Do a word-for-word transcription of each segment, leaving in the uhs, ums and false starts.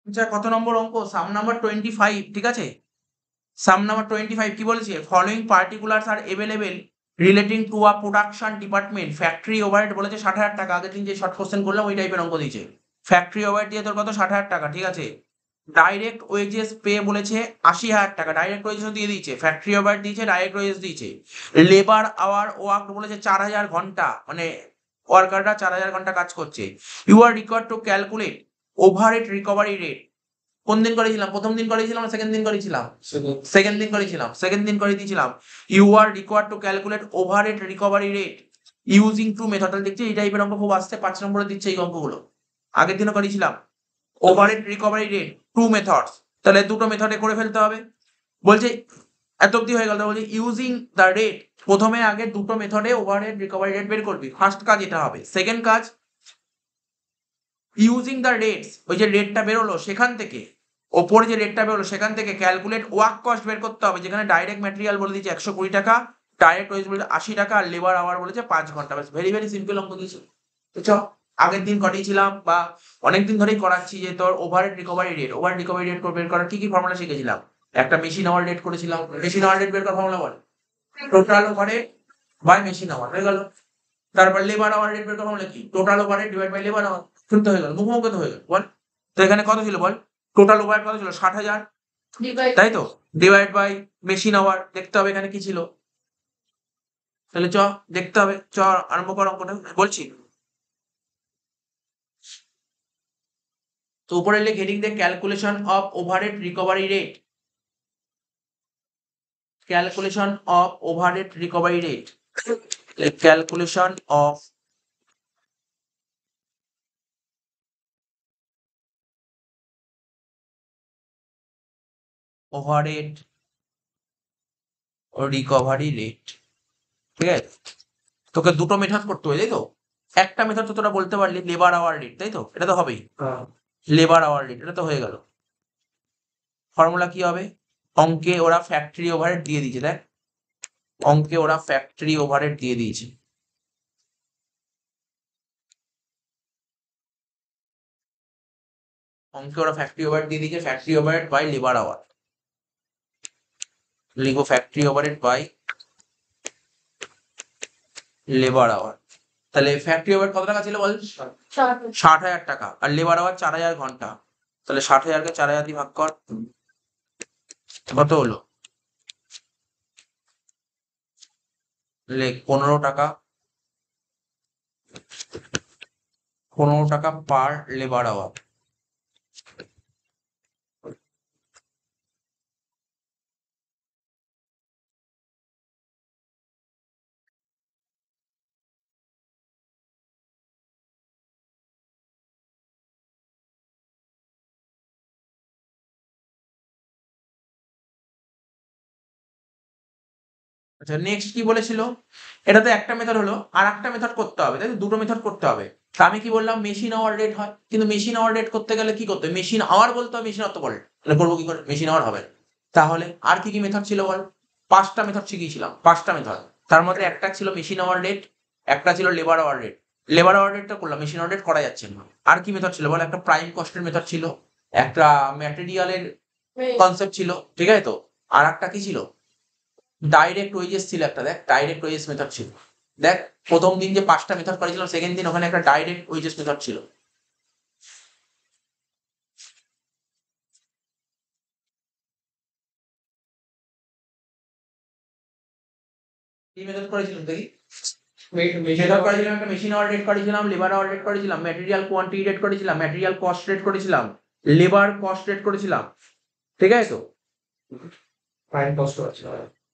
আচ্ছা কত নম্বর অঙ্ক? সাম নাম্বার টোয়েন্টি ফাইভ, ঠিক আছে? সাম নাম্বার টোয়েন্টি ফাইভ কি বলেছে? Following particulars are available relating to a production department factory overhead বলেছে ষাট হাজার টাকা। আগের দিন যে শর্ট কোশ্চেন করলাম ওই টাইপের অঙ্ক দিয়েছে। ফ্যাক্টরি ওভারহেড দিয়ে তোর কত? ষাট হাজার টাকা, ঠিক আছে। ডাইরেক্ট ওয়েজেস পে বলেছে আশি হাজার টাকা, ডাইরেক্ট ওয়েজেস দিয়ে দিয়েছে, ফ্যাক্টরি ওভারহেড দিয়েছে, ডাইরেক্ট ওয়েজেস দিয়েছে। লেবার আওয়ার ওয়ার্ক বলেছে চার হাজার ঘন্টা, মানে ওয়ার্কাররা চার হাজার ঘন্টা কাজ করছে। You are required to calculate overhead recovery rate. কোন দিন করেছিলাম? প্রথম দিন করেছিলাম না সেকেন্ড দিন করেছিলাম? সেকেন্ড দিন করেছিলাম, সেকেন্ড দিন করে দিয়েছিলাম। You are required to calculate overhead recovery rate using two method. তাহলে দেখছি এই টাইপের অঙ্ক খুব আসছে, পাঁচ নম্বরে দিচ্ছে এই অঙ্কগুলো। আগের দিনও করেছিলাম overhead recovery rate two methods, তাহলে দুটো মেথডে করে ফেলতে হবে। বলছে এত অব্দি হয়ে গেল, বলছে ইউজিং দ্য রেট, প্রথমে আগে দুটো মেথডে ওভারহেড রিকভারি রেট বের করবি, ফার্স্ট কাজ এটা হবে। সেকেন্ড কাজ ইউজিং দ্য রেটস, ওই যে রেটটা বেরোলো সেখান থেকে, ওপরে যে রেটটা বেরোলো সেখান থেকে ক্যালকুলেট ওয়ার্ক কস্ট বের করতে হবে, যেখানে ডাইরেক্ট ম্যাটেরিয়াল বলে দিয়েছে একশো কুড়ি টাকা, ডাইরেক্ট ওয়েজ বলেছে আশি টাকা, আর লেবার আওয়ার বলেছে পাঁচ ঘন্টা। ব্যাস, ভেরি ভেরি সিম্পল অঙ্ক দিয়েছে। তো চ আগের দিন করিয়েছিলাম বা অনেকদিন ধরেই করাচ্ছি যে তোর overhead recovery rate, over recovery rate বের করার কি কি ফর্মুলা শিখেছিলাম? একটা মেশিন আওয়ার রেট করেছিলাম, মেশিন আওয়ার রেট বের করার ফর্মুলা বল, total overhead by machine hour, হয়ে গেল। তারপর লেবার আওয়ার রেট বের করা হলো কি? Total overhead divide by labour hour. শুনতে হয়ে গেল, মুখোমুখি তো হয়ে গেল, বল। তো এখানে কত ছিল বল? টোটাল ওভারহেড কত ছিল? ষাট হাজার, তাই তো? ডিভাইড বাই মেশিন আওয়ার, দেখতে হবে এখানে কি ছিল। তাহলে চ দেখতে হবে, চ আরম্ভ কর অঙ্কটা, বলছি। তো উপরে লিখ হেডিং দে calculation of overhead recovery rate, calculation of overhead recovery rate, calculation of overhead recovery rate, ঠিক আছে। তোকে দুটো মেথড করতে হবে, তাই তো? একটা মেথড তো তোরা বলতে পারলি লেবার আওয়ার রেট, তাই তো? এটা তো হবেই, লেবার আওয়ার রেট, এটা তো হয়ে গেল। ফর্মুলা কি হবে? অঙ্কে ওরা ফ্যাক্টরি ওভারহেড দিয়ে দিয়েছে, দেখ অঙ্কে ওরা ফ্যাক্টরি ওভারহেড দিয়ে দিয়েছে। অঙ্কে ওরা ফ্যাক্টরি ওভারহেড দিয়ে দিয়েছে, factory overhead by labour hour. লিখো factory overhead by labour hour. তাহলে ফ্যাক্টরি ওভারহেড কত টাকা ছিল বল? ষাট হাজার টাকা, আর লেবার আওয়ার চার হাজার ঘন্টা। তাহলে ষাট হাজারকে চার হাজার দিয়ে ভাগ কর, কত হলো? লেখ পনেরো টাকা, পনেরো টাকা পার লেবার আওয়ার। আচ্ছা নেক্সট কি বলেছিল? এটাতে একটা মেথড হলো, আর একটা মেথড করতে হবে, তাই তো? দুটো মেথড করতে হবে। তা আমি কি বললাম? মেশিন আওয়ার রেট হয়, কিন্তু মেশিন আওয়ার রেট করতে গেলে কি করতে হবে? মেশিন আওয়ার বলতে হবে, মেশিন অত বলে, তাহলে করবো কি করে? মেশিন আওয়ার হবে না। তাহলে আর কি কি মেথড ছিল বল? পাঁচটা মেথড শিখিয়েছিলাম, পাঁচটা মেথড। তার মধ্যে একটা ছিল মেশিন আওয়ার রেট, একটা ছিল labour hour rate. Labour hour রেটটা করলাম, মেশিন আওয়ার রেট করা যাচ্ছে না। আর কি মেথড ছিল বল? একটা প্রাইম কস্টের মেথড ছিল, একটা ম্যাটেরিয়ালের কনসেপ্ট ছিল, ঠিক আছে তো? আর একটা কি ছিল? ডাইরেক্ট ওয়েজেস ছিল একটা, দেখ ডাইরেক্ট ওয়েজেস মেথড ছিল। দেখ প্রথম দিন যে পাঁচটা মেথড করেছিলাম, সেকেন্ড দিন ওখানে একটা ডাইরেক্ট ওয়েজেস মেথড ছিল। কি মেথড করেছিলাম দেখি? মেথড করেছিলাম, একটা মেশিন আওয়ার রেট করেছিলাম, লেবার আওয়ার রেট করেছিলাম, ম্যাটেরিয়াল কোয়ান্টিটি রেট করেছিলাম, ম্যাটেরিয়াল কস্ট রেট করেছিলাম, লেবার কস্ট রেট করেছিলাম, ঠিক আছে তো? প্রাইম কস্ট আছে,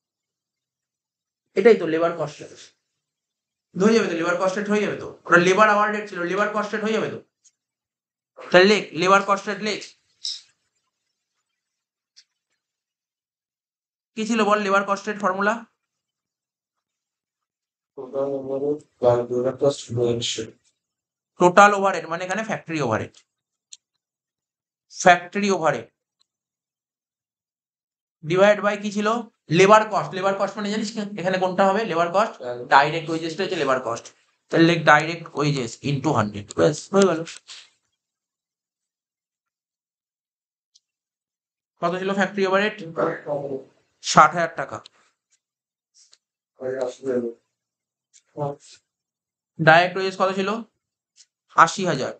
এটাই তো লেবার কস্ট রেট। হয়ে যাবে তো, লেবার কস্ট রেট হয়ে যাবে তো। ওটা লেবার আওয়ার রেট ছিল, লেবার কস্ট রেট হয়ে যাবে তো। তাহলে লেখ লেবার কস্ট রেট, লেখ কি ছিল বল labour cost rate formula? Total overhead মানে এখানে factory overhead, factory overhead divide by কি ছিল? Labour cost. লেবার কস্ট মানে জানিস এখানে কোনটা হবে? লেবার কস্ট, ডাইরেক্ট ওয়েজেসটা হচ্ছে লেবার কস্ট। তাহলে লেখ ডাইরেক্ট ওয়েজেস ইনটু হান্ড্রেড, ব্যাস হয়ে গেল। কত ছিল ফ্যাক্টরি ওভারহেড? ষাট হাজার টাকা। ডাইরেক্ট ওয়েজেস কত ছিল? আশি হাজার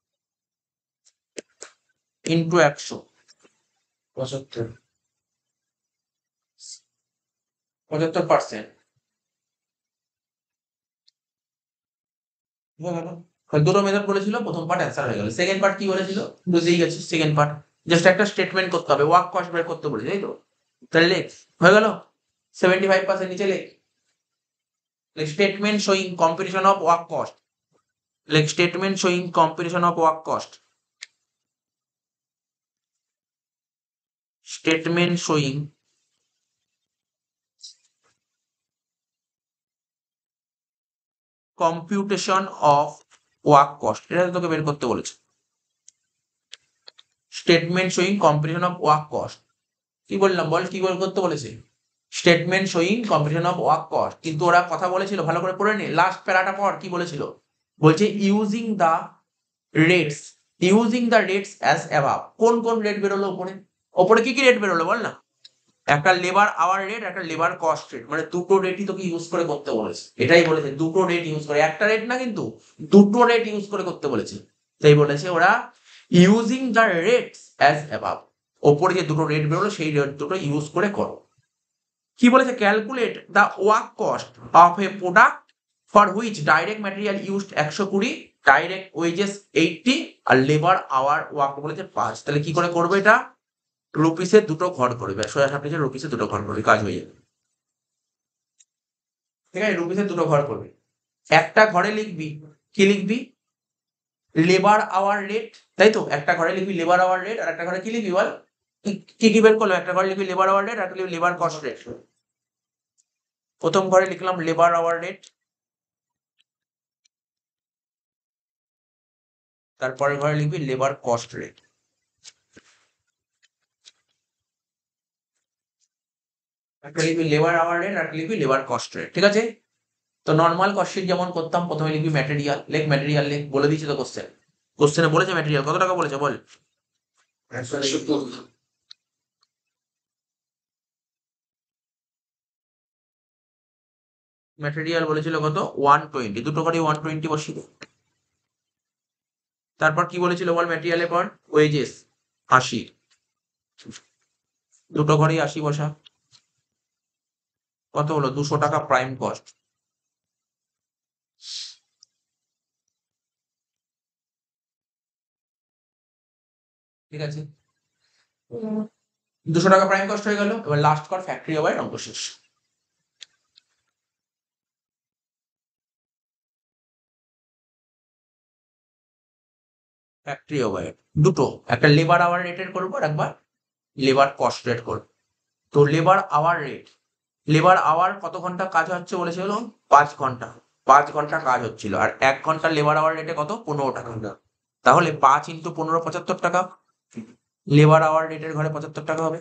ইন্টু একশো, পঁচাত্তর পঁচাত্তর পার্সেন্ট। দুটো মেথড বলেছিল, প্রথম পার্ট অ্যান্সার হয়ে গেল। সেকেন্ড পার্ট কি বলেছিল বুঝেই গেছি। সেকেন্ড পার্ট জাস্ট একটা স্টেটমেন্ট করতে হবে, ওয়ার্ক কস্ট বের করতে বলেছে, তাই তো? তাহলে লেখ, হয়ে গেল। সেভেন্টি ফাইভ পার্সেন্ট নিচে লেখ, statement showing competition of work cost, লেখ statement showing competition of work cost, statement showing computation of work cost, এটা তোকে বের করতে বলেছে। Statement showing competition of work cost, কি বললাম বল, কি বের করতে বলেছে? Statement showing competition of work cost. কিন্তু ওরা কথা বলেছিল, ভালো করে পড়ে নে, লাস্ট প্যারাটা পর কি বলেছিল, বলছে using the rates, using the rates as above. কোন কোন রেট বেরোলো ওপরে? ওপরে কি কি রেট বেরোলো বল না? একটা লেবার আওয়ার রেট, একটা লেবার কস্ট রেট, মানে দুটো রেটই তোকে ইউজ করে করতে বলেছে। এটাই বলেছে, দুটো রেট ইউজ করে, একটা রেট না কিন্তু দুটো রেট ইউজ করে করতে বলেছে। তাই বলেছে ওরা using the rates as above, ওপরে যে দুটো রেট বেরোলো সেই রেট দুটো ইউজ করে করো। কি বলেছে? Calculate the work cost of a product for which direct material used একশো কুড়ি, ডাইরেক্ট ওয়েজেস এইটটি, আর লেবার আওয়ার ওয়ার্ক বলেছে পাঁচ। তাহলে কি করে করবে এটা? রুপিসে দুটো ঘর করবে, সোজা সাপড়ে রুপিসে দুটো ঘর করবে, কাজ হয়ে যাবে। ঠিক আছে, রুপিসে দুটো ঘর করবে। একটা ঘরে লিখবি, কি লিখবি? লেবার আওয়ার রেট, তাই তো? একটা ঘরে লিখবি লেবার আওয়ার রেট, আর একটা ঘরে কি লিখবি বল? কি কি বের করলো? একটা ঘরে লিখবি লেবার আওয়ার রেট, আর একটা লিখবি লেবার কস্ট রেট। প্রথম ঘরে লিখলাম লেবার আওয়ার রেট, তারপরের ঘরে লিখবি লেবার কস্ট রেট। একটা লিখবি লেবার আওয়ার রেট, আর একটা লিখবি লেবার কস্ট রেট। ঠিক আছে? তো নর্মাল কস্ট যেমন করতাম, প্রথমে লিখবি ম্যাটেরিয়াল, লেখ ম্যাটেরিয়াল লেখ, বলে দিয়েছি তো কোশ্চেন, কোশ্চেনে বলেছে ম্যাটেরিয়াল কত টাকা বলেছে বল? ম্যাটেরিয়াল বলেছিল কত? ওয়ান টোয়েন্টি, দুটো করে ওয়ান টোয়েন্টি বসিয়ে। তারপর কি বলেছিল বল ম্যাটেরিয়ালের পর? ওয়েজেস আশি, দুটো ঘরেই আশি বসা। কত হলো? দুশো টাকা প্রাইম কস্ট। ঠিক আছে, দুশো টাকা প্রাইম কস্ট হয়ে গেল। এবার লাস্ট কর ফ্যাক্টরি ওভারহেড, অঙ্ক শেষ। ফ্যাক্টরি ওভারহেড দুটো, একটা লেবার আওয়ার রেটের করবো, আর একবার লেবার কস্ট রেট করবো। তো labour hour rate, labour hour কত ঘন্টা কাজ হচ্ছে বলেছিল? পাঁচ ঘন্টা, পাঁচ ঘন্টা কাজ হচ্ছিল, আর এক ঘন্টা লেবার আওয়ার রেটে কত? পনেরো টাকা। তাহলে পাঁচ ইন্টু পনেরো, পঁচাত্তর টাকা। লেবার আওয়ার রেটের ঘরে পঁচাত্তর টাকা হবে।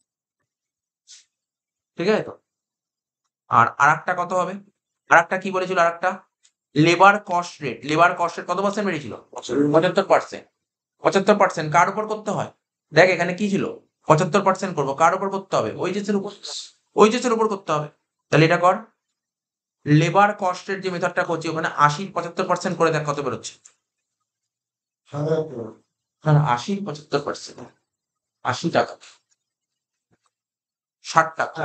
ঠিক আছে তো? আর আরেকটা কত হবে? আরেকটা কি বলেছিল? আরেকটা labour cost rate, labour cost rate কত পার্সেন্ট বেড়েছিল? পঁচাত্তর পার্সেন্ট। পঁচাত্তর পার্সেন্ট কার উপর করতে হয়? দেখ এখানে কি ছিল, পঁচাত্তর পার্সেন্ট করবো, কার উপর করতে হবে? ওয়েজেসের উপর, ওয়েজেসের উপর করতে হবে। তাহলে এটা কর, লেবার কস্টের যে মেথডটা করছি ওখানে আশি পঁচাত্তর পার্সেন্ট করে দেখ কত বেরোচ্ছে। হ্যাঁ, আশি পঁচাত্তর পার্সেন্ট, আশি টাকা, ষাট টাকা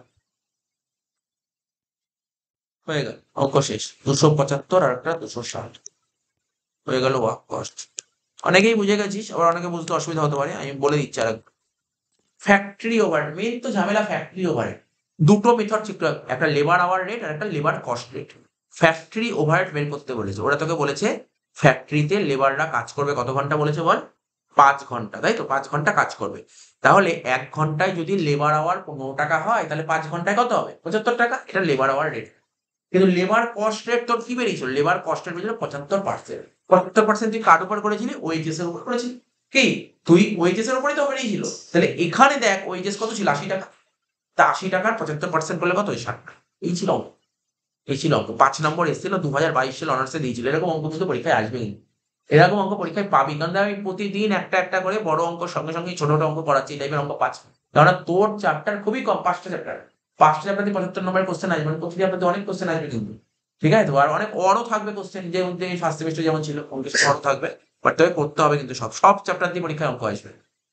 হয়ে গেল, অঙ্ক শেষ। দুশো পঁচাত্তর আর একটা দুশো ষাট হয়ে গেল ওয়ার্ক কস্ট। অনেকেই বুঝে গেছিস, আবার অনেকে বুঝতে অসুবিধা হতে পারে, আমি বলে দিচ্ছি আর ফ্যাক্টরি ওভারহেড, মেন তো ঝামেলা ফ্যাক্টরি ওভারহেড। দুটো মেথড শিখতে হবে, একটা লেবার আওয়ার রেট আর একটা labour cost rate. Factory overhead বের করতে বলেছে, ওরা তোকে বলেছে ফ্যাক্টরিতে লেবাররা কাজ করবে কত ঘন্টা বলেছে বল? পাঁচ ঘন্টা, তাই তো? পাঁচ ঘন্টা কাজ করবে। তাহলে এক ঘন্টায় যদি লেবার আওয়ার পনেরো টাকা হয়, তাহলে পাঁচ ঘন্টায় কত হবে? পঁচাত্তর টাকা। এটা লেবার আওয়ার রেট। কিন্তু লেবার কস্ট রেট তোর কি বেরিয়েছিল? লেবার কস্ট রেট বেরিয়েছিল পঁচাত্তর পার্সেন্ট। পঁচাত্তর পার্সেন্ট তুই কার উপর করেছিলি? ওয়েজেস এর উপর করেছিলি। কি তুই ওয়েজেস এর উপরেই তো বেরিয়েছিল। তাহলে এখানে দেখ ওয়েজেস কত ছিল? আশি টাকা। তা আশি টাকার পঁচাত্তর পার্সেন্ট করলে কত? ষাট টাকা। এই ছিল অঙ্ক, এই ছিল অঙ্ক। পাঁচ নম্বর এসেছিল দু হাজার বাইশ সালে অনার্সে দিয়েছিল, এরকম অঙ্ক কিন্তু পরীক্ষায় আসবে। এরকম অঙ্ক পরীক্ষায় পাবি, কারণ আমি প্রতিদিন একটা একটা করে বড় অঙ্ক সঙ্গে সঙ্গে ছোট ছোট অঙ্ক করাচ্ছি, এই টাইপের অঙ্ক পাচ্ছি। কেননা তোর চ্যাপ্টার খুবই কম, পাঁচটা চ্যাপ্টার, পাঁচটা চ্যাপ্টার দিয়ে পঁচাত্তর নম্বরের কোশ্চেন আসবে, মানে প্রতিটি চ্যাপ্টার অনেক কোশ্চেন আসবে কিন্তু, ঠিক আছে তো। আর অনেক অরও থাকবে কোশ্চেন, যে মধ্যে ফার্স্ট সেমিস্টার যেমন ছিল অঙ্কের অরও থাকবে, বাট তবে করতে হবে কিন্তু, সব সব চ্যাপ্টার দিয়ে পরীক্ষায় অঙ্ক আসবে।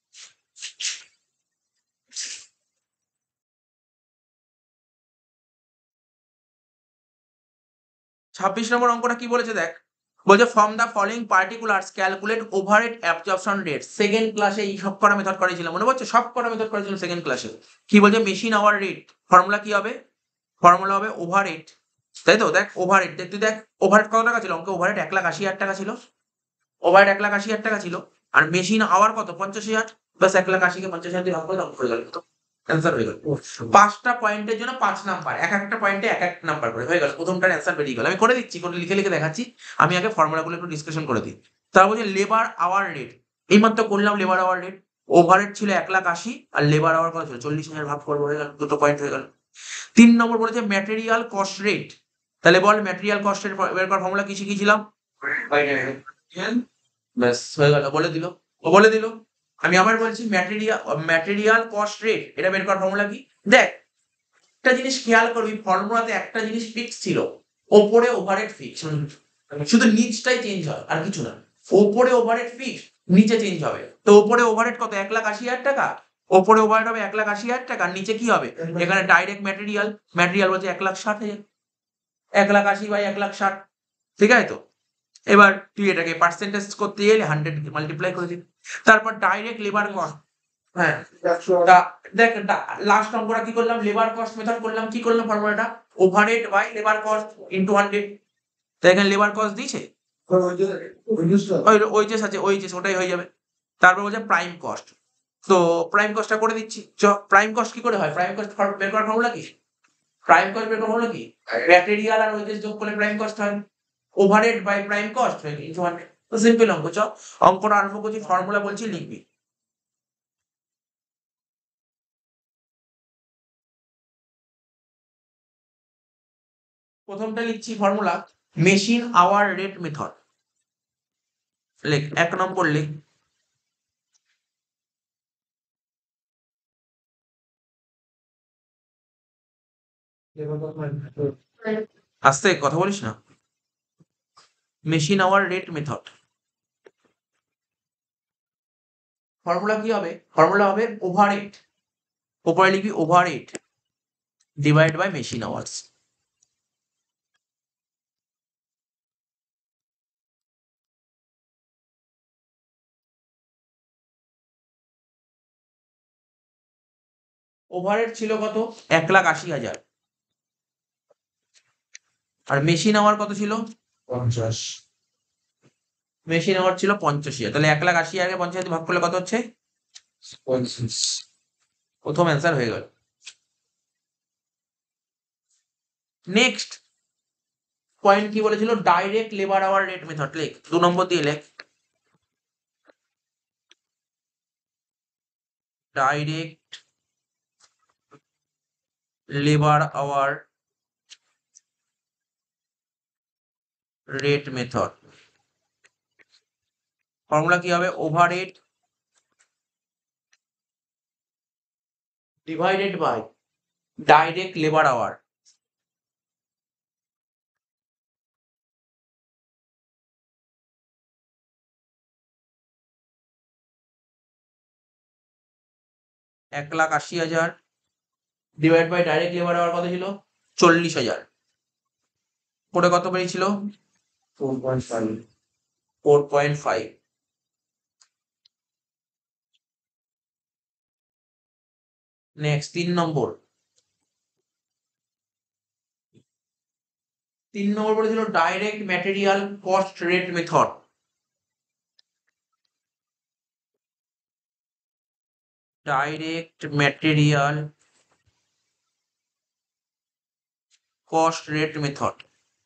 ছাব্বিশ নম্বর অঙ্কটা কি বলেছে দেখ, বলছে from the following particulars calculate overhead absorption rate. Second ক্লাসে এই সব কটা মেথড করেছিলাম, মনে পড়ছে? সব কটা মেথড করেছিলাম সেকেন্ড ক্লাসে। কি বলছে, মেশিন আওয়ার রেট, ফর্মুলা কি হবে? ফর্মুলা হবে ওভারহেড, তাই তো। দেখ ওভারহেড, দেখ তুই দেখ ওভারহেড কত টাকা ছিল অঙ্কে, ওভারহেড এক লাখ আশি হাজার টাকা ছিল, ওভারহেড এক লাখ আশি হাজার টাকা ছিল। আর মেশিন আওয়ার কত, পঞ্চাশ হাজার, ব্যাস এক লাখ আশিকে পঞ্চাশ হাজার দিয়ে ভাগ করে অঙ্ক হয়ে গেল, তো অ্যান্সার হয়ে গেল। পাঁচটা পয়েন্টের জন্য পাঁচ নাম্বার, এক একটা পয়েন্টে এক এক নাম্বার করে হয়ে গেল, প্রথমটার অ্যান্সার বেরিয়ে গেল। আমি করে দিচ্ছি, করে লিখে লিখে দেখাচ্ছি, আমি আগে ফর্মুলাগুলো একটু ডিসকাশন করে দিই। তারপর বলছে লেবার আওয়ার রেট, এইমাত্র করলাম লেবার আওয়ার রেট, ওভারহেড ছিল এক লাখ আশি আর লেবার আওয়ার কত ছিল চল্লিশ হাজার, ভাগ করবো, হয়ে গেল, দুটো পয়েন্ট হয়ে গেল। তিন নম্বর বলেছে ম্যাটেরিয়াল কস্ট রেট, তাহলে বল ম্যাটেরিয়াল কস্টের বের করার ফর্মুলা কি শিখিয়েছিলাম, ব্যাস হয়ে গেল, বলে দিল, ও বলে দিল। আমি আবার বলছি ম্যাটেরিয়াল ম্যাটেরিয়াল কস্ট রেট, এটা বের করার ফর্মুলা কি? দেখ একটা জিনিস খেয়াল করবি, ফর্মুলাতে একটা জিনিস ফিক্স ছিল, ওপরে ওভারহেড ফিক্স, শুধু নিচটাই চেঞ্জ হয় আর কিছু না। ওপরে ওভারহেড ফিক্স, নিচে চেঞ্জ হবে। তো ওপরে ওভারহেড কত, এক লাখ আশি হাজার টাকা, ওপরে ওভারহেড হবে এক লাখ আশি হাজার টাকা, আর নিচে কি হবে, এখানে ডাইরেক্ট ম্যাটেরিয়াল, ম্যাটেরিয়াল বলছে এক লাখ ষাট হাজার, এক লাখ আশি বাই এক লাখ ষাট, ঠিক আছে তো। এবার তুই এটাকে পার্সেন্টেজ করতে গেলে হান্ড্রেড মাল্টিপ্লাই করে দিবি। তারপর ডাইরেক্ট লেবার কস্ট, হ্যাঁ তা দেখ লাস্ট অঙ্কটা কি করলাম, লেবার কস্ট মেথড করলাম, কি করলাম formula, overhead by labour cost into hundred. তো এখানে লেবার কস্ট দিয়েছে, ওই ওইচএস আছে, ওইচএস ওটাই হয়ে যাবে। তারপর বলছে প্রাইম কস্ট, তো প্রাইম কস্টটা করে দিচ্ছি। চ প্রাইম কস্ট কি করে হয়, প্রাইম কস্ট বের করার ফর্মুলা কি, প্রাইম কস্ট বের করার ফর্মুলা কি, ম্যাটেরিয়াল আর ওয়েজেস যোগ করলে প্রাইম কস্ট হয়, ওভারহেড বাই প্রাইম কস্ট হয়ে গেল ইনটু হান্ড্রেড। তো সিম্পল অঙ্ক। চ অঙ্কটা আরম্ভ করছি, ফর্মুলা বলছি লিখবি। প্রথমটা লিখছি formula, machine hour rate method, লেখ এক নম্বর লেখ, আস্তে কথা বলিস না, machine hour rate method. Formula কি হবে, ফর্মুলা হবে ওভারহেড, উপরে লিখবি overhead divide by machine hours. Overhead ছিল কত, এক লাখ আশি হাজার, আর মেশিন আওয়ার কত ছিল, পঞ্চাশ, মেশিন আওয়ার ছিল পঞ্চাশ হাজার, তাহলে এক লাখ আশি হাজার পঞ্চাশ হাজার ভাগ করলে কত হচ্ছে, পঁচিশ। প্রথম অ্যান্সার হয়ে গেল। নেক্সট পয়েন্ট কি বলেছিল, direct labour hour rate method, লেখ দু নম্বর দিয়ে লেখ, direct labour hour rate method. Formula কি হবে, overhead divided by direct labour hour. এক লাখ আশি হাজার divide by direct labour hour কত ছিল, চল্লিশ হাজার, করে কত বেরিয়েছিল, four point five, four point five. Next তিন নম্বর, তিন নম্বর বলেছিল direct material cost rate method. Direct material cost rate method.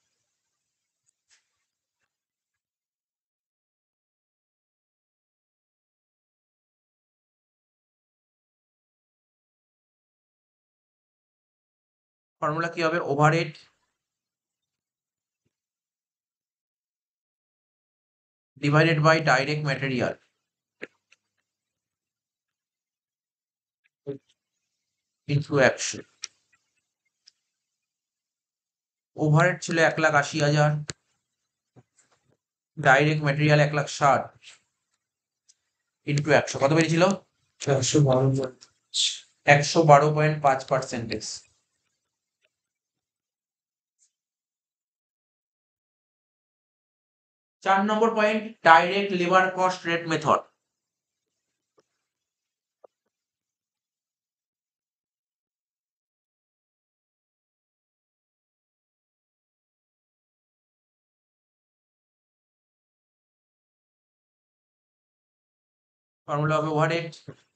Formula কি হবে, overhead divided by direct material into একশো। ওভারহেড ছিল এক লাখ আশি হাজার, ডাইরেক্ট ম্যাটেরিয়াল এক লাখ ষাট, ইন্টু একশো কত বেরিয়েছিল? একশো বারো একশো বারো পয়েন্ট পাঁচ পার্সেন্টেজ। চার নম্বর point, direct labour cost rate method. Formula হবে ওভারহেড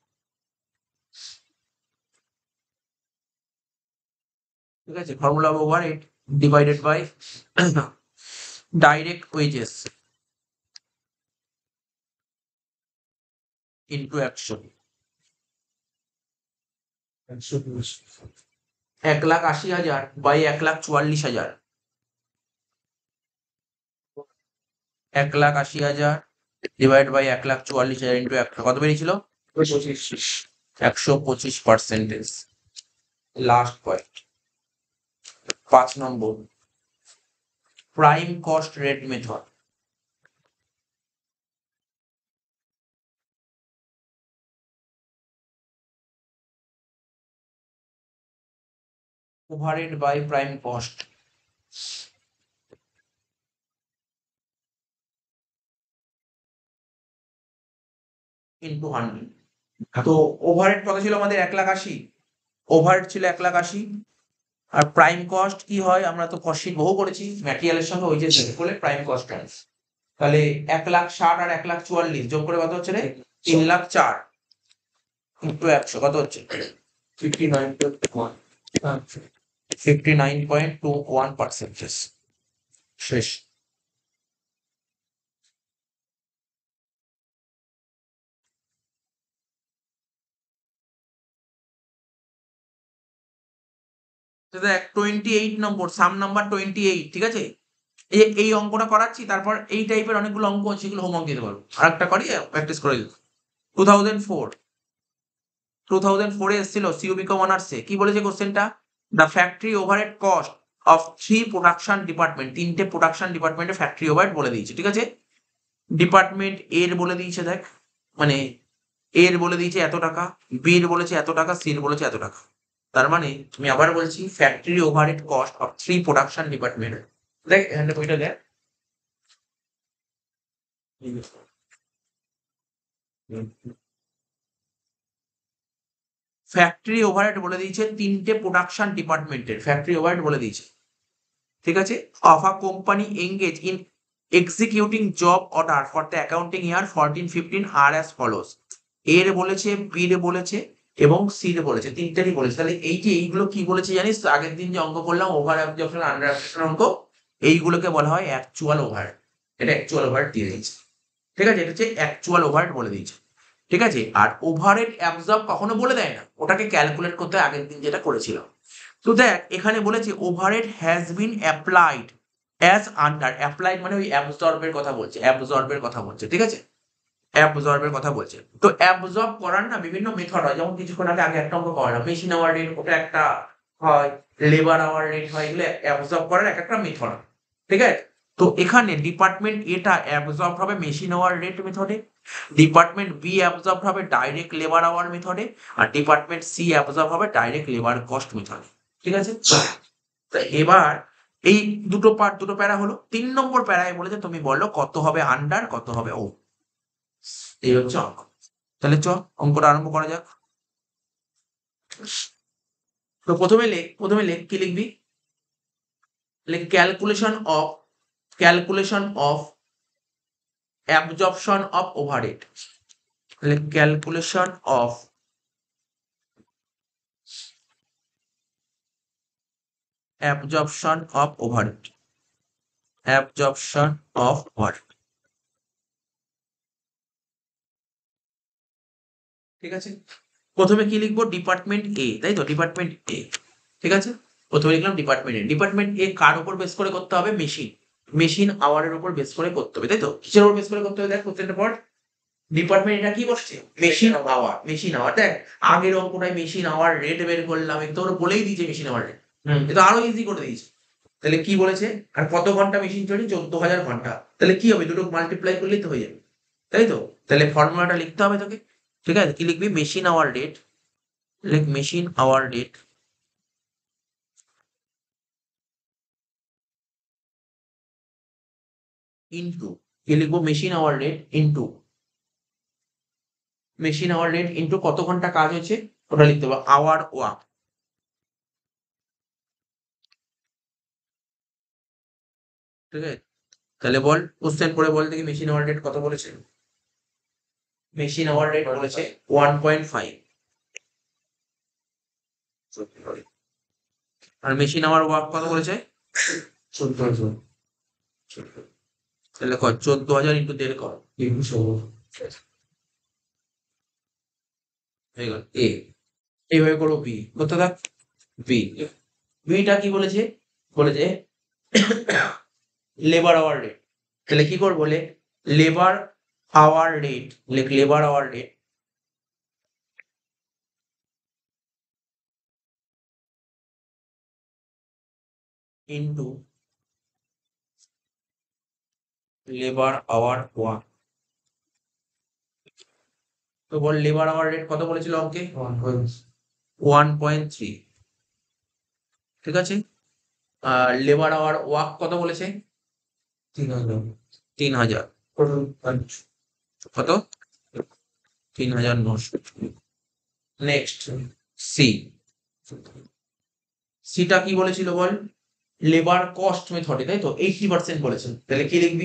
ঠিক আছে, ফর্মুলা হবে overhead divided by direct wages into একশো। একশো বিশ এক লাখ আশি হাজার বাই এক লাখ চুয়াল্লিশ হাজার, এক লাখ আশি হাজার ডিভাইড বাই এক লাখ চুয়াল্লিশ হাজার ইন্টু একশো কত বেরিয়েছিল? পঁচিশ একশো পঁচিশ পার্সেন্টেজ। লাস্ট পয়েন্ট পাঁচ নম্বর, prime cost rate method. Overhead by prime cost into hundred. তো ওভারহেড কত ছিল আমাদের? এক লাখ আশি। ওভারহেড ছিল এক লাখ আশি, আর প্রাইম কস্ট কি হয় আমরা তো কস্ট শিট বহু করেছি, ম্যাটেরিয়ালের সঙ্গে ওই যে বলে প্রাইম কস্ট টার্মস। তাহলে এক লাখ ষাট আর এক লাখ চুয়াল্লিশ যোগ করে কত হচ্ছে রে? তিন লাখ চার ইন্টু একশো কত হচ্ছে? Fifty nine fifty nine point two one percentage. শেষ। দেখ টোয়েন্টি এইট নম্বর, সাম নাম্বার টোয়েন্টি এইট, ঠিক আছে? এই এই অঙ্কটা করাচ্ছি, তারপর এই টাইপের অনেকগুলো অঙ্ক আছে সেগুলো হোমওয়ার্ক দিতে পারবো। আর একটা করি প্র্যাকটিস করে দিতে। Two thousand four two thousand ফোরে এসেছিল সিউবি কম অনার্সে, কি বলেছে কোশ্চেনটা? The factory overhead cost of three production department, তিনটে প্রোডাকশন ডিপার্টমেন্টে ফ্যাক্টরি ওভারহেড বলে দিয়েছে, ঠিক আছে? ডিপার্টমেন্ট এর বলে দিয়েছে, দেখ মানে এর বলে দিয়েছে এত টাকা, বি এর বলেছে এত টাকা, সি এর বলেছে এত টাকা। তার মানে আমি আবার বলছি, factory overhead cost of three production department. দেখ এখানে বইটা দেখ, ফ্যাক্টরি ওভারহেড বলে দিয়েছে তিনটে প্রোডাকশন ডিপার্টমেন্টের ফ্যাক্টরি ওভারহেড বলে দিয়েছে, ঠিক আছে? Of a company engage in executing job order for the accounting year fourteen fifteen are as follows. এর বলেছে, বি এর বলেছে এবং সি এর বলেছে, তিনটেরই বলেছে। তাহলে এই যে এইগুলো কি বলেছে জানিস? আগের দিন যে অঙ্ক করলাম ওভার অ্যাবজর্পশন আন্ডার অ্যাবজর্পশন অঙ্ক, এইগুলোকে বলা হয় অ্যাকচুয়াল ওভারহেড। এটা অ্যাকচুয়াল ওভারহেড দিয়ে দিয়েছে, ঠিক আছে? এটা হচ্ছে অ্যাকচুয়াল ওভারহেড বলে দিয়েছে, ঠিক আছে? আর ওভারহেড অ্যাবজর্ব কখনো বলে দেয় না, ওটাকে ক্যালকুলেট করতে আগের দিন যেটা করেছিলাম। তো দেখ এখানে বলেছে overhead has been applied as under, applied মানে ওই অ্যাবজর্বের কথা বলছে, অ্যাবজর্বের কথা বলছে, ঠিক আছে? অ্যাবজর্বের কথা বলছে। তো অ্যাবজর্ব করার না বিভিন্ন মেথড হয়, যেমন কিছুক্ষণ আগে আগে একটা অঙ্ক করা মেশিন আওয়ার রেট, ওটা একটা হয়, লেবার আওয়ার রেট হয়, এগুলো অ্যাবজর্ব করার এক একটা মেথড, ঠিক আছে? তো এখানে ডিপার্টমেন্ট এটা অ্যাবজর্ব হবে মেশিন আওয়ার রেট মেথডে, ডিপার্টমেন্ট বি অ্যাবজর্ব হবে ডাইরেক্ট লেবার আওয়ার মেথডে, আর ডিপার্টমেন্ট সি অ্যাবজর্ব হবে ডাইরেক্ট লেবার কস্ট মেথডে, ঠিক আছে? তো এবার এই দুটো পার্ট, দুটো প্যারা হলো। তিন নম্বর প্যারায় বলেছে তুমি বলো কত হবে আন্ডার, কত হবে ও। এই হচ্ছে অঙ্ক। তাহলে চ অঙ্কটা আরম্ভ করা যাক। তো প্রথমে লেখ, প্রথমে লেখ কি লিখবি? লেখ calculation of calculation of absorption of overhead. লেখ calculation of absorption of overhead, absorption of overhead, ঠিক আছে? প্রথমে কি লিখবো? ডিপার্টমেন্ট এ, তাই তো? ডিপার্টমেন্ট এ, ঠিক আছে? প্রথমে লিখলাম ডিপার্টমেন্ট এ। ডিপার্টমেন্ট এ কার উপর বেস করে করতে হবে? মেশিন। মেশিন আওয়ারের উপর বেস করে করতে হবে, তাই তো? কিসের উপর বেস করে করতে হবে দেখ প্রত্যেকটা পর ডিপার্টমেন্ট এটা কি বসছে মেশিন আওয়ার, মেশিন আওয়ার দেখ আগের অঙ্কটায় মেশিন আওয়ার রেট বের করলাম, একটু ওরা বলেই দিয়েছে মেশিন আওয়ার রেট, এটা আরো ইজি করে দিয়েছে। তাহলে কি বলেছে আর কত ঘন্টা মেশিন চলে চোদ্দ হাজার ঘন্টা, তাহলে কি হবে দুটো মাল্টিপ্লাই করলেই তো হয়ে যাবে, তাই তো? তাহলে ফর্মুলাটা লিখতে হবে তোকে, ঠিক আছে? কি লিখবি মেশিন আওয়ার রেট, লিখ মেশিন আওয়ার রেট ইনটু কি লিখবো machine hour rate into machine hour rate into কত ঘন্টা কাজ হয়েছে ওটা লিখতে হবে আওয়ার ওয়ার্ক, ঠিক আছে? তাহলে বল কোশ্চেন পড়ে বল দেখি মেশিন আওয়ার রেট কত বলেছে, মেশিন আওয়ার রেট বলেছে ওয়ান পয়েন্ট ফাইভ আর মেশিন আওয়ার ওয়ার্ক কত বলেছে চোদ্দ হাজার তাহলে কর চোদ্দ হাজার ইন্টু দেড় কর একুশ হাজার হয়ে গেল এ, এইভাবে করবো বি, করতে থাক বি, বিটা কি বলেছে বলেছে লেবার আওয়ার রেট, তাহলে কি করবো বলে লেবার আওয়ার রেট, লেখ labour hour rate into labour hour work, তো বল লেবার আওয়ার রেট কত বলেছিল অঙ্কে one point one point three, ঠিক আছে? আর লেবার আওয়ার ওয়ার্ক কত বলেছে তিন হাজার তিন হাজার কত তিন হাজার নশো। নেক্সট সি, সিটা কি বলেছিল বল লেবার কস্ট মেথডে, তাই তো এইটি পার্সেন্ট বলেছেন, তাহলে কি লিখবি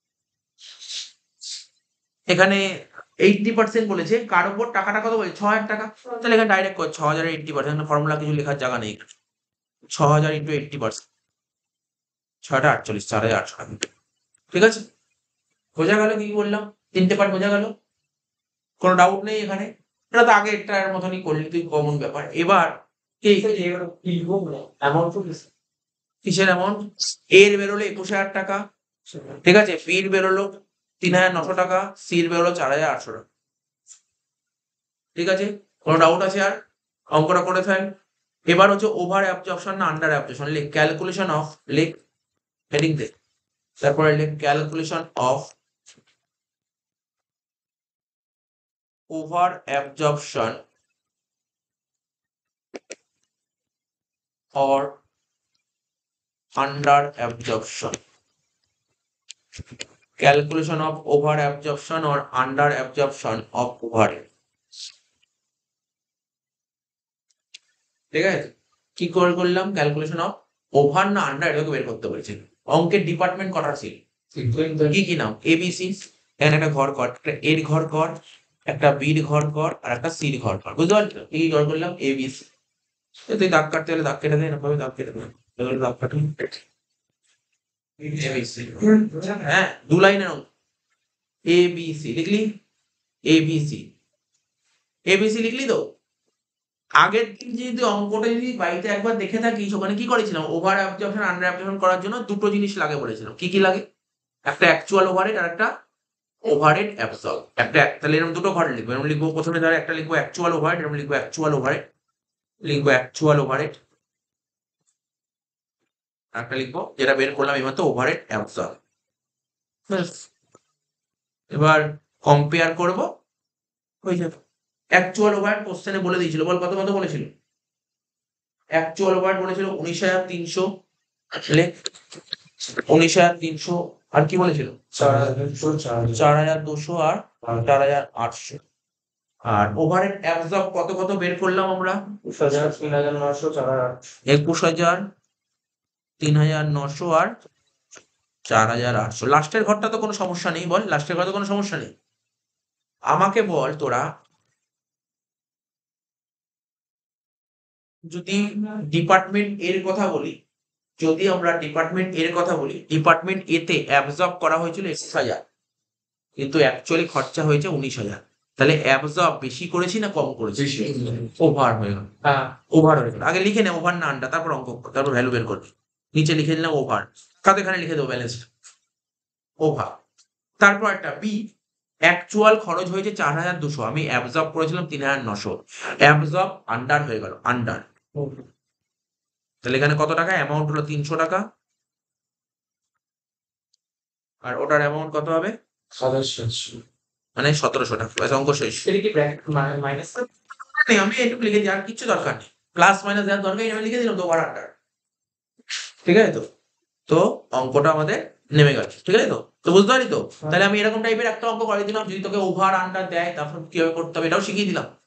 এখানে এইটি পার্সেন্ট বলেছে কার উপর টাকাটা কত বলে ছ হাজার টাকা, তাহলে এখানে ডাইরেক্ট কর ছ হাজার এইটি পার্সেন্ট, ফর্মুলা কিছু লেখার জায়গা নেই, ছ হাজার ইন্টু এইটি পার্সেন্ট ছয়টা আটচল্লিশ চার হাজার আটশো টাকা, ঠিক আছে? বোঝা গেল কি বললাম, তিনটে পার্ট বোঝা গেল, কোনো ডাউট নেই এখানে, এটা তো আগে একটার মতনই করলি তুই কমন ব্যাপার। এবার কি কিসের অ্যামাউন্ট এর বেরোলো একুশ হাজার টাকা, ঠিক আছে? বির বেরোলো তিন হাজার নশো টাকা, সির বেরোলো চার হাজার আটশো টাকা, ঠিক আছে? কোনো ডাউট আছে আর? অঙ্কটা করে ফেল। এবার হচ্ছে ওভার অ্যাবজর্পশন না আন্ডার অ্যাবজর্পশন, লিখ ক্যালকুলেশন অফ, লিখ হেডিং দে, তারপরে লিখ calculation of over absorption or under absorption, calculation of over absorption or under absorption of overhead, ঠিক আছে? কি করে করলাম ক্যালকুলেশন অফ ওভার না আন্ডার এটাকে বের করতে বলেছি। অঙ্কের ডিপার্টমেন্ট কটা ছিল কি কি নাম এবিসি, এখানে একটা ঘর কর, একটা এর ঘর কর, একটা বির ঘর কর আর একটা সির ঘর কর, বুঝতে পারছো? কি ঘর করলাম এবিসি, তুই দাগ কাটতে হলে দাগ কেটে দেয় না ভাবে দাগ কেটে দেয় দাগ কাটুন হ্যাঁ দু লাইনের অঙ্ক এ বি সি লিখলি, A B C A B C লিখলি তো। আগের দিন যদি অঙ্কটা যদি বাড়িতে একবার দেখে থাকিস ওখানে কি করেছিলাম ওভার অ্যাবজর্পশন আন্ডার অ্যাবজর্পশন করার জন্য দুটো জিনিস লাগে বলেছিলাম, কি কি লাগে একটা অ্যাকচুয়াল ওভারহেড আর একটা ওভারহেড অ্যাবসর্ব, একটা তাহলে এরকম দুটো ঘর লিখবো, এরকম লিখবো প্রথমে ধর একটা লিখবো অ্যাকচুয়াল ওভারহেড, এরকম লিখবো অ্যাকচুয়াল ওভারহেড, লিখবো অ্যাকচুয়াল ওভারহেড, একটা লিখবো যেটা বের করলাম এইমাত্র ওভারহেড অ্যাবসর্ব। এবার কম্পেয়ার করবো হয়ে যাবে। অ্যাকচুয়াল ওভারহেড কোশ্চেনে বলে দিয়েছিল, বল কত কত বলেছিল অ্যাকচুয়াল ওভারহেড বলেছিল উনিশ হাজার তিনশো, উনিশ হাজার তিনশো আর কি বলেছিল চার হাজার দুশো আর চার হাজার আটশো, আর ওভারহেড অ্যাবসর্ব কত কত বের করলাম আমরা একুশ হাজার তিন হাজার নশো চার হাজার একুশ হাজার তিন হাজার নশো আর চার হাজার আটশো। লাস্টের ঘরটা তো কোনো সমস্যা নেই, বল লাস্টের ঘরে তো কোনো সমস্যা নেই। আমাকে বল তোরা যদি ডিপার্টমেন্ট এর কথা বলি, যদি আমরা ডিপার্টমেন্ট এর কথা বলি, ডিপার্টমেন্ট এতে অ্যাবজর্ব করা হয়েছিল একুশ হাজার কিন্তু অ্যাকচুয়ালি খরচা হয়েছে উনিশ হাজার, তাহলে অ্যাবজর্ব বেশি করেছি না কম করেছি? ওভার হয়ে গেল, হ্যাঁ ওভার হয়ে গেল। আগে লিখে নে ওভার না আন্ডার, তারপর অঙ্ক তারপর ভ্যালু বের করবি, নিচে লিখে দিলাম ওভার, কাতো এখানে লিখে দেবো ব্যালেন্স। ওভার। তারপর একটা বি, অ্যাকচুয়াল খরচ হয়েছে চার হাজার দুশো, আমি অ্যাবজর্ব করেছিলাম তিন হাজার নশো, অ্যাবজর্ব আন্ডার হয়ে গেল, আন্ডার। তাহলে এখানে কত টাকা অ্যামাউন্ট হলো তিনশো টাকা, আর ওটার অ্যামাউন্ট কত হবে সাতাশ সাতশো। মানে সতেরোশো টাকা। ব্যাস, অঙ্ক শেষ। এটা কি ব্র্যাকেট মাইনাস? নেই, আমি একটু লিখে দিই, আর কিচ্ছু দরকার নেই, প্লাস মাইনাস দেওয়ার দরকার নেই, আমি লিখে দিলাম তো ওভার আন্ডার। ঠিক আছে তো, তো অঙ্কটা আমাদের নেমে গেল। ঠিক আছে তো, তো বুঝতে পারি তো? তাহলে আমি এরকম টাইপের একটা অঙ্ক করে দিলাম, যদি তোকে ওভার আন্ডার দেয় তারপর কিভাবে করতে হবে এটাও শিখিয়ে দিলাম।